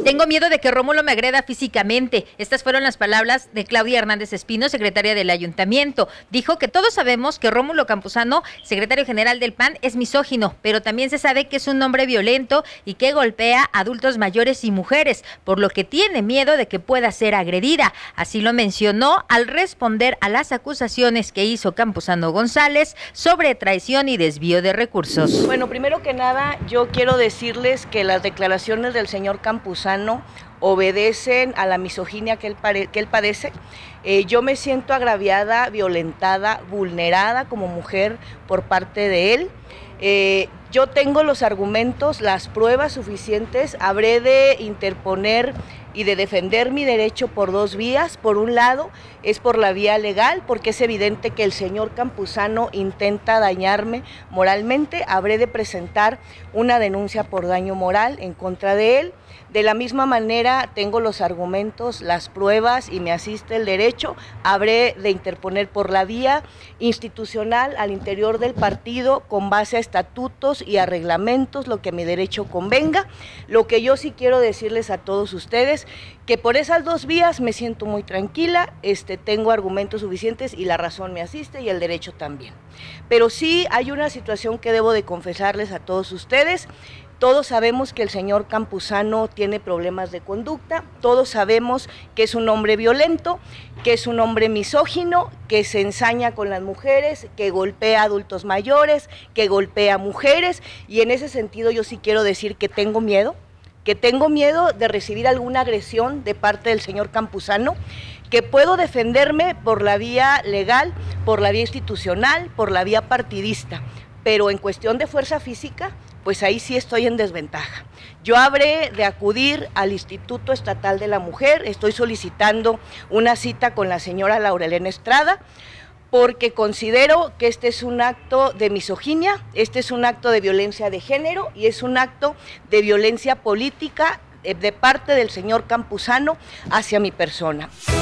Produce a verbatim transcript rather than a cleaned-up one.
Tengo miedo de que Rómulo me agreda físicamente. Estas fueron las palabras de Claudia Hernández Espino, secretaria del Ayuntamiento. Dijo que todos sabemos que Rómulo Campuzano, secretario general del P A N, es misógino, pero también se sabe que es un hombre violento y que golpea a adultos mayores y mujeres, por lo que tiene miedo de que pueda ser agredida. Así lo mencionó al responder a las acusaciones que hizo Campuzano González sobre traición y desvío de recursos. Bueno, primero que nada, yo quiero decirles que las declaraciones del señor Campuzano obedecen a la misoginia que él, que él padece. Eh, yo me siento agraviada, violentada, vulnerada como mujer por parte de él. Eh, yo tengo los argumentos, las pruebas suficientes, habré de interponer y de defender mi derecho por dos vías. Por un lado, es por la vía legal, porque es evidente que el señor Campuzano intenta dañarme moralmente. Habré de presentar una denuncia por daño moral en contra de él. De la misma manera, tengo los argumentos, las pruebas y me asiste el derecho. Habré de interponer por la vía institucional al interior del partido con base a estatutos y a reglamentos, lo que a mi derecho convenga. Lo que yo sí quiero decirles a todos ustedes, que por esas dos vías me siento muy tranquila, este, tengo argumentos suficientes y la razón me asiste y el derecho también. Pero sí hay una situación que debo de confesarles a todos ustedes. Todos sabemos que el señor Campuzano tiene problemas de conducta, todos sabemos que es un hombre violento, que es un hombre misógino, que se ensaña con las mujeres, que golpea a adultos mayores, que golpea a mujeres, y en ese sentido yo sí quiero decir que tengo miedo, que tengo miedo de recibir alguna agresión de parte del señor Campuzano, que puedo defenderme por la vía legal, por la vía institucional, por la vía partidista, pero en cuestión de fuerza física, pues ahí sí estoy en desventaja. Yo habré de acudir al Instituto Estatal de la Mujer, estoy solicitando una cita con la señora Laura Elena Estrada, porque considero que este es un acto de misoginia, este es un acto de violencia de género y es un acto de violencia política de parte del señor Campuzano hacia mi persona.